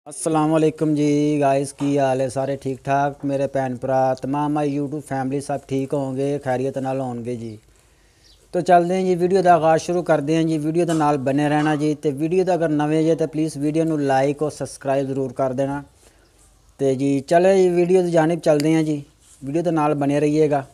अस्सलाम वालेकुम जी गाइस, की हाल है? सारे ठीक ठाक मेरे भैन भरा तमाम माई यूट्यूब फैमिली सब ठीक होंगे, खैरियत नाल होंगे जी। तो चलते हैं जी, वीडियो का आगाज़ शुरू करते हैं जी। वीडियो के नाल बने रहना जी। तो वीडियो का अगर नवे जे तो प्लीज़ वीडियो को लाइक और सबसक्राइब ज़रूर कर देना। तो जी चले जी वीडियो की जानिब चलते हैं जी, वीडियो के नाल बने रहिएगा।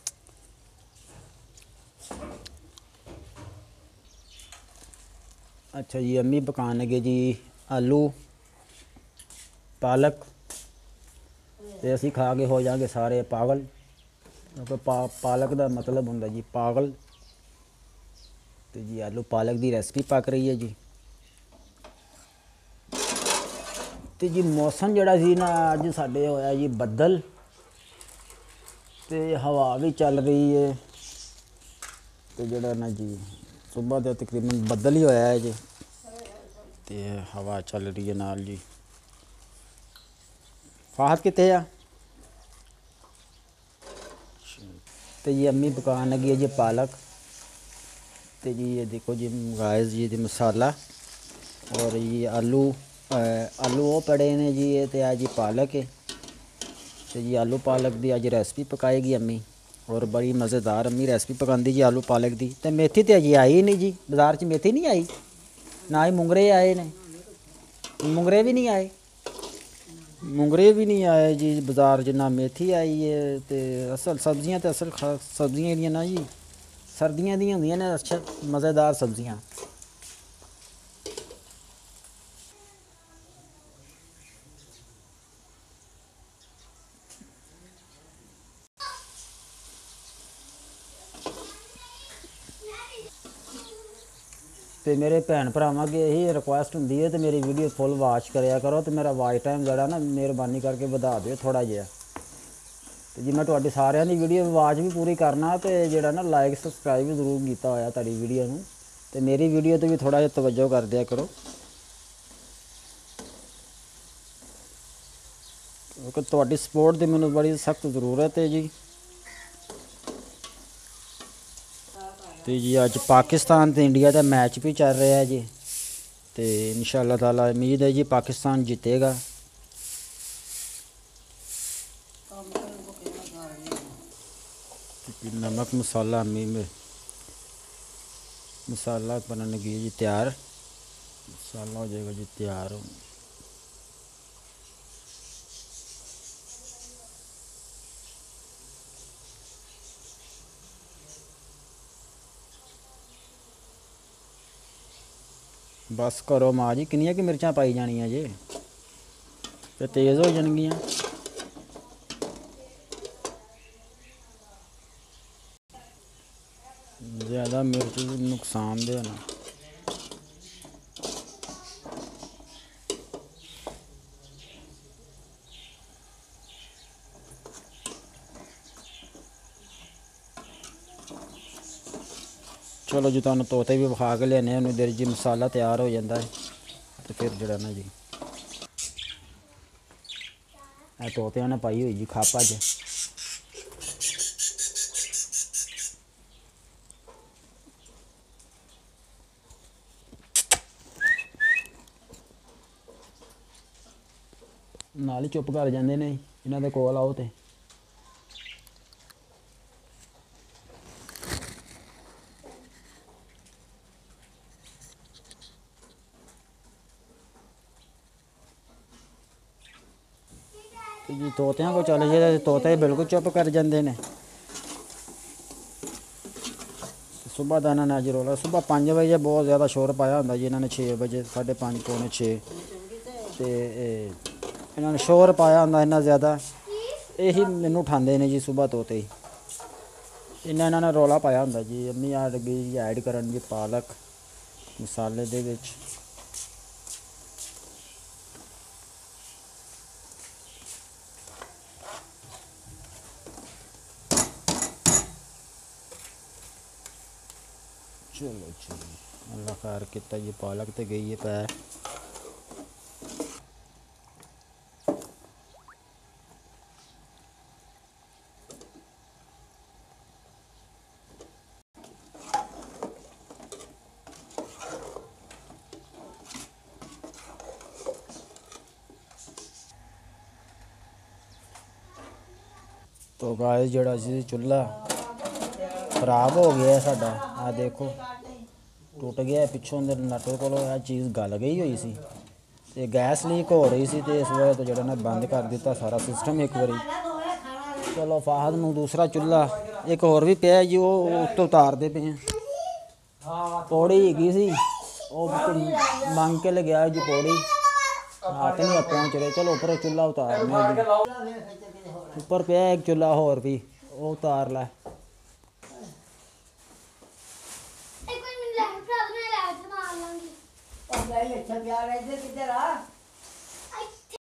अच्छा जी, अम्मी पकाने लगे जी आलू पालक। तो असी खा के हो जाएंगे सारे पागल, क्योंकि पालक का मतलब होंगे जी पागल। तो जी आलू पालक की रेसिपी पक रही है जी। तो जी मौसम जड़ा सी ना अज साडे होया जी बदल, तो हवा भी चल रही है। तो जड़ा ना जी सुबह तो तकरीबन बदल ही होया है जी, तो हवा चल रही है नाल जी। फाहद कितने आ? तो जी अम्मी पकान लगी है जी पालक। तो जी ये देखो जी गाइस जी ये मसाला और ये आलू आलू वो पड़े ने जी, ये तो है जी पालक है। तो जी आलू पालक की अज रेसिपी पकाएगी अम्मी, और बड़ी मज़ेदार अम्मी रेसिपी पकाती जी आलू पालक की। तो मेथी तो अजी आई नहीं जी, बाज़ार च मेथी नहीं आई, ना ही मुंगरे आए ने, मुंगरे भी नहीं आए, मुंगरे भी नहीं आए जी बाज़ार च, ना मेथी आई है। तो असल सब्जियां तो असल सब्जियां जेह्ड़ियां ना जी सर्दियां दी होंदियां ने, अच्छा मज़ेदार सब्जियां। तो मेरे भैन भरावां अगे यही रिक्वेस्ट होंदी है, तो मेरी वीडियो फुल वाच कराया करो, तो मेरा वाच टाइम जरा ना मेहरबानी करके वधा दिओ थोड़ा जिहा। तो जी मैं तुहाडी सारिਆਂ ਦੀ वीडियो वाच भी पूरी करना, तो ਜਿਹੜਾ ना लाइक सबसक्राइब भी जरूर कीता होया तुहाडी वीडियो नूं। तो मेरी वीडियो तो भी थोड़ा जिहा तवज्जो कर दिया करो, क्योंकि तुहाडी सपोर्ट की मैनूं बड़ी सख्त ज़रूरत है जी। तो जी अज पाकिस्तान तो इंडिया का मैच भी चल रहा है जी। तो इंशाअल्लाह ताला उम्मीद है जी पाकिस्तान जीतेगा। नमक मसाला अम्मी में मसाला बनने लगी जी तैयार, मसाला हो जाएगा जी तैयार। बस करो माँ जी, किनिया कि मिर्चां पाई जानियां जे, तो तेज़ हो जाएगियां। ज़्यादा मिर्च नुकसानदेह ना। चलो जी तुहानूं तोते भी विखा के लियाने, उन्नी देर जी मसाला तैयार हो जाता है। तो फिर जड़ा ना जी तोतियां ने पाई हुई जी खापा च। नाल ही चुप कर जाते ने इन्हां दे कोल आओ तो। जी तोतियां को चले जाए तो तोते बिल्कुल चुप कर जाते हैं। सुबह का इन्होंने अज रोला सुबह 5 बजे बहुत ज़्यादा शोर पाया होंगे जी, इन्होंने 6 बजे 5:30 पौने 6 तो इन्होंने शोर पाया होंगे इन्ना ज़्यादा, यही मैनू उठाते हैं जी सुबह तोते ही। इन्होंने रौला पाया होंगे जी। अम्मी आ लगी जी ऐड करन जी पालक मसाले दे विच। चलो चलो अल्लाह खैर किता जी, पालक तो गई है पै। तो गाइस ਜਿਹੜਾ ਸੀ ਚੁੱਲ੍ਹਾ ਖਰਾਬ ਹੋ ਗਿਆ ਸਾਡਾ। ਆ ਦੇਖੋ ਟੁੱਟ ਗਿਆ ਪਿੱਛੋਂ ਦੇ ਨਟ ਕੋਲੋਂ ਇਹ ਚੀਜ਼ ਗਲ ਗਈ ਹੋਈ ਸੀ ਤੇ ਗੈਸ ਲੀਕ ਹੋ ਰਹੀ ਸੀ ਤੇ ਇਸ ਵਜ੍ਹਾ ਤੋਂ ਜਿਹੜਾ ਨਾ ਬੰਦ ਕਰ ਦਿੱਤਾ ਸਾਰਾ ਸਿਸਟਮ ਇੱਕ ਵਾਰੀ। ਚਲੋ ਫਾਹਦ ਨੂੰ ਦੂਸਰਾ ਚੁੱਲ੍ਹਾ ਇੱਕ ਹੋਰ ਵੀ ਪਿਆ ਜੀ, ਉਹ ਉੱਤੋਂ ਉਤਾਰਦੇ ਪਏ ਆ। ਪੌੜੀ ਹੈਗੀ ਸੀ ਉਹ ਮੰਗ ਕੇ ਲਗਿਆ ਜੀ ਪੌੜੀ, ਹੱਥ ਨਹੀਂ ਪਹੁੰਚ ਰਹੇ। ਚਲੋ ਉੱਪਰ ਚੁੱਲ੍ਹਾ ਉਤਾਰਨੇ ਜੀ, ਉੱਪਰ ਪਿਆ ਇੱਕ ਚੁੱਲ੍ਹਾ ਹੋਰ ਵੀ, ਉਹ ਉਤਾਰ ਲੈ। ਲੈ ਇੱਥੇ ਪਿਆ ਇੱਧਰ ਕਿੱਧਰ ਆ